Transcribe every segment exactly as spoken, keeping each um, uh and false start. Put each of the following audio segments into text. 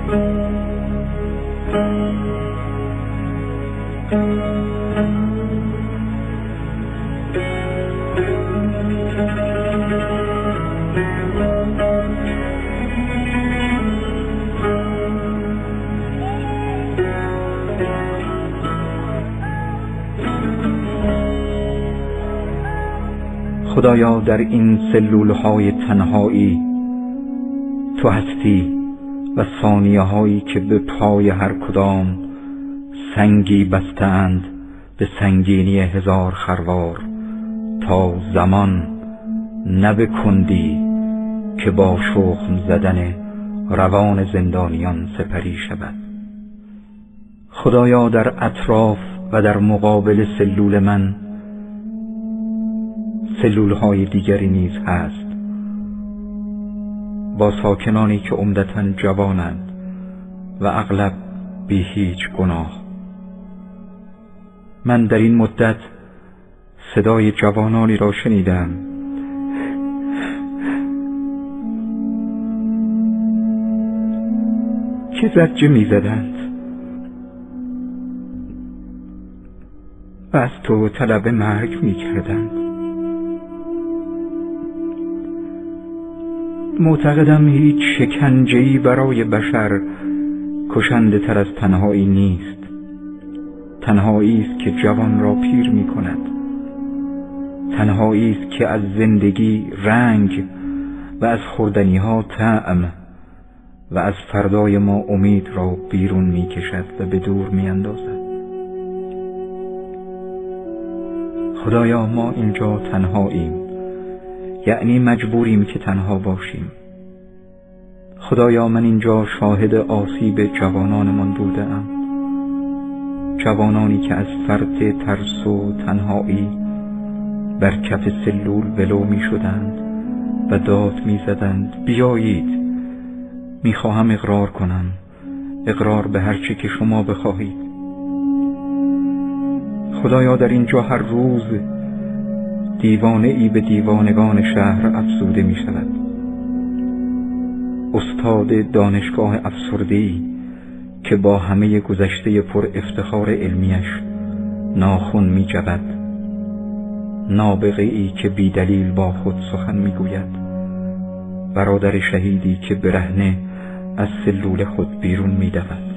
خدایا در این سلولهای تنهایی تو هستی و ثانیه هایی که به پای هر کدام سنگی بستند به سنگینی هزار خروار، تا زمان نبکندی که با شخم زدن روان زندانیان سپری شود. خدایا در اطراف و در مقابل سلول من سلولهای دیگری نیز هست، با ساکنانی که عمدتاً جوانند و اغلب بی هیچ گناه. من در این مدت صدای جوانانی را شنیدم که زجه می زدند و از تو طلب مرگ می کردند. معتقدم هیچ شکنجه‌ای برای بشر کشنده تر از تنهایی نیست. تنهایی است که جوان را پیر می کند. تنهایی است که از زندگی رنگ و از خوردنی ها طعم و از فردای ما امید را بیرون می کشد و به دور می اندازد. خدایا ما اینجا تنهاییم، یعنی مجبوریم که تنها باشیم. خدایا من اینجا شاهد آسیب جوانانمان بودم، جوانانی که از فرط ترس و تنهایی بر کف سلول ولو می شدند و داد می زدند بیایید، می خواهم اقرار کنم، اقرار به هر چه که شما بخواهید. خدایا در اینجا هر روز دیوانه ای به دیوانگان شهر افزوده می شود. استاد دانشگاه افسرده‌ای که با همه گذشته پر افتخار علمیش ناخن می جود، نابغه ای که بی دلیل با خود سخن می گوید، برادر شهیدی که برهنه از سلول خود بیرون می دود.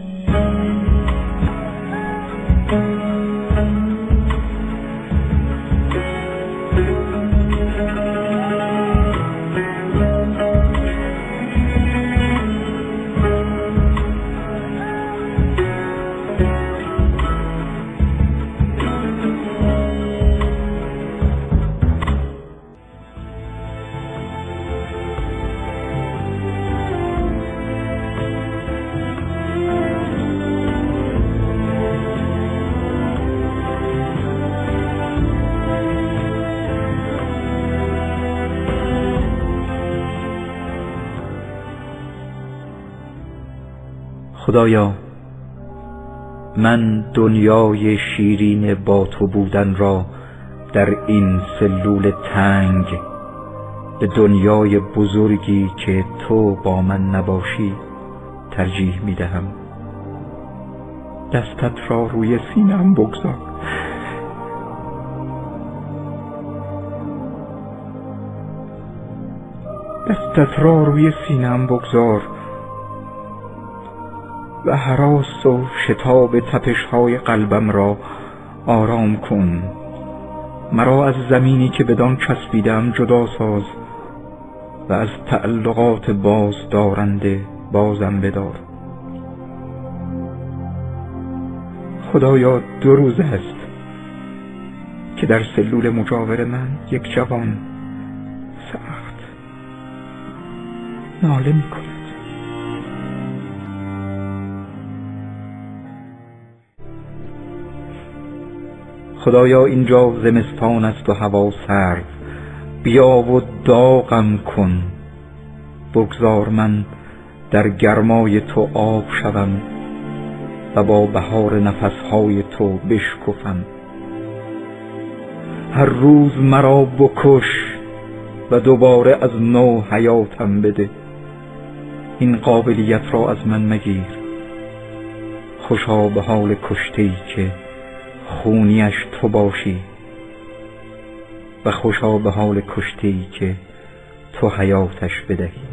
خدایا من دنیای شیرین با تو بودن را در این سلول تنگ به دنیای بزرگی که تو با من نباشی ترجیح می دهم. دستت را روی سینه‌ام بگذار. دستت را روی سینه‌ام بگذار و هراس و شتاب تپش‌های قلبم را آرام کن. مرا از زمینی که بدان چسبیدم جدا ساز و از تعلقات باز دارنده بازم بدار. خدایا دو روز است که در سلول مجاور من یک جوان سخت ناله می کند. خدایا اینجا زمستان است و هوا سرد، بیا و داغم کن. بگذار من در گرمای تو آب شوم و با بهار نفسهای تو بشکفم. هر روز مرا بکش و دوباره از نو حیاتم بده. این قابلیت را از من مگیر. خوشا به حال کشته‌ای که خونیش تو باشی و خوشا به حال کشته‌ای که تو حیاتش بدهی.